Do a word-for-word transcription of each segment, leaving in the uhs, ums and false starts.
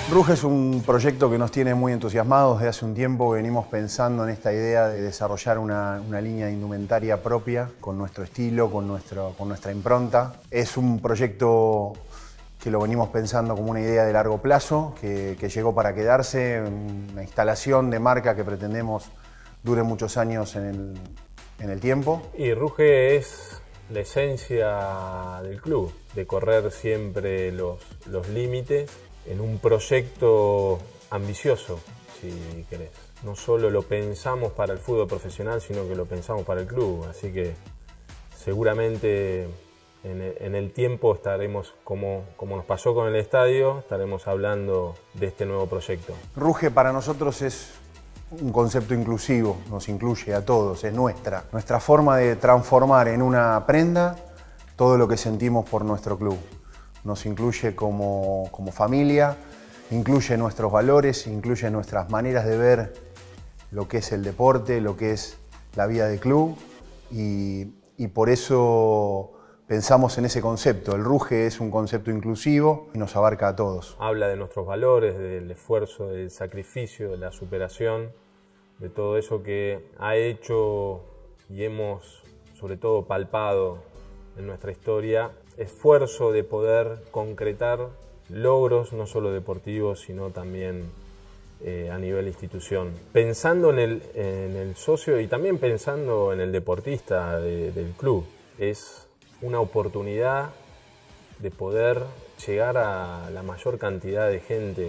Ruge es un proyecto que nos tiene muy entusiasmados. Desde hace un tiempo venimos pensando en esta idea de desarrollar una, una línea de indumentaria propia, con nuestro estilo, con, nuestro, con nuestra impronta. Es un proyecto que lo venimos pensando como una idea de largo plazo, que, que llegó para quedarse, una instalación de marca que pretendemos dure muchos años en el, en el tiempo. Y Ruge es la esencia del club, de correr siempre los, los límites en un proyecto ambicioso, si querés. No solo lo pensamos para el fútbol profesional, sino que lo pensamos para el club. Así que seguramente en el, en el tiempo estaremos, como, como nos pasó con el estadio, estaremos hablando de este nuevo proyecto. Ruge para nosotros es un concepto inclusivo, nos incluye a todos, es nuestra. Nuestra forma de transformar en una prenda todo lo que sentimos por nuestro club. Nos incluye como, como familia, incluye nuestros valores, incluye nuestras maneras de ver lo que es el deporte, lo que es la vida del club y, y por eso pensamos en ese concepto. El Ruge es un concepto inclusivo y nos abarca a todos. Habla de nuestros valores, del esfuerzo, del sacrificio, de la superación, de todo eso que ha hecho y hemos sobre todo palpado en nuestra historia. Esfuerzo de poder concretar logros no solo deportivos, sino también eh, a nivel institución. Pensando en el, en el socio y también pensando en el deportista de, del club, es una oportunidad de poder llegar a la mayor cantidad de gente,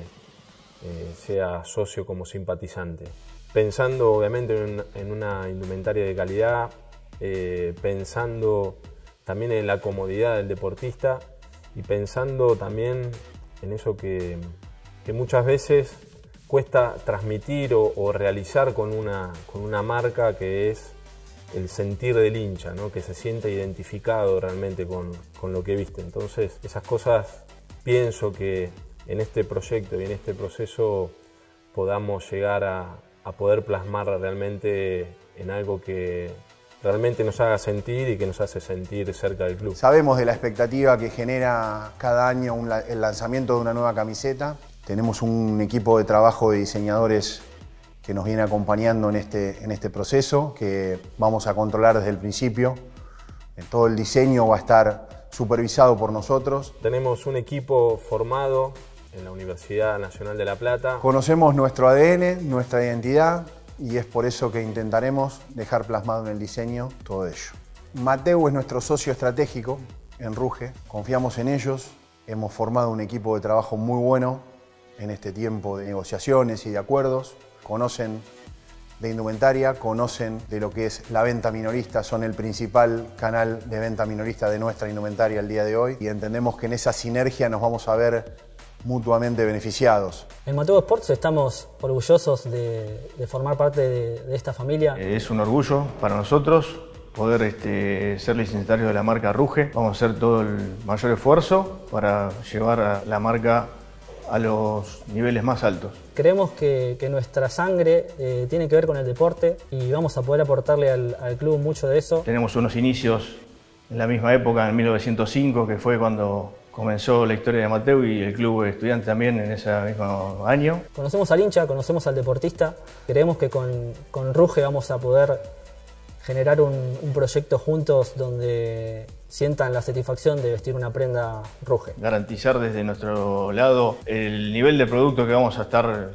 eh, sea socio como simpatizante. Pensando obviamente en, en una indumentaria de calidad, eh, pensando también en la comodidad del deportista y pensando también en eso que, que muchas veces cuesta transmitir o, o realizar con una, con una marca, que es el sentir del hincha, ¿no? Que se siente identificado realmente con, con lo que viste. Entonces, esas cosas pienso que en este proyecto y en este proceso podamos llegar a, a poder plasmar realmente en algo que realmente nos haga sentir y que nos hace sentir cerca del club. Sabemos de la expectativa que genera cada año un, el lanzamiento de una nueva camiseta. Tenemos un equipo de trabajo de diseñadores que nos viene acompañando en este, en este proceso, que vamos a controlar desde el principio. Todo el diseño va a estar supervisado por nosotros. Tenemos un equipo formado en la Universidad Nacional de La Plata. Conocemos nuestro A D N, nuestra identidad, y es por eso que intentaremos dejar plasmado en el diseño todo ello. Mateu es nuestro socio estratégico en Ruge, confiamos en ellos, hemos formado un equipo de trabajo muy bueno en este tiempo de negociaciones y de acuerdos, conocen de indumentaria, conocen de lo que es la venta minorista, son el principal canal de venta minorista de nuestra indumentaria el día de hoy y entendemos que en esa sinergia nos vamos a ver mutuamente beneficiados. En Mateu Sports estamos orgullosos de, de formar parte de, de esta familia. Es un orgullo para nosotros poder este, ser licenciatarios de la marca Ruge. Vamos a hacer todo el mayor esfuerzo para llevar a la marca a los niveles más altos. Creemos que, que nuestra sangre eh, tiene que ver con el deporte y vamos a poder aportarle al, al club mucho de eso. Tenemos unos inicios en la misma época, en mil novecientos cinco, que fue cuando comenzó la historia de Mateu y el club estudiante también en ese mismo año. Conocemos al hincha, conocemos al deportista. Creemos que con, con Ruge vamos a poder generar un, un proyecto juntos donde sientan la satisfacción de vestir una prenda Ruge. Garantizar desde nuestro lado el nivel de producto que vamos a estar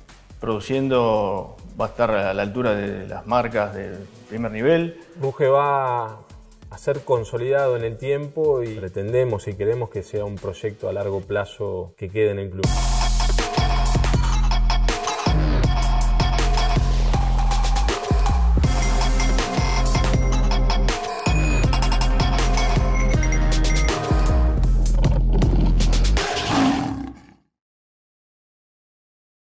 produciendo va a estar a la altura de las marcas del primer nivel. Ruge va a ser consolidado en el tiempo y pretendemos y queremos que sea un proyecto a largo plazo que quede en el club.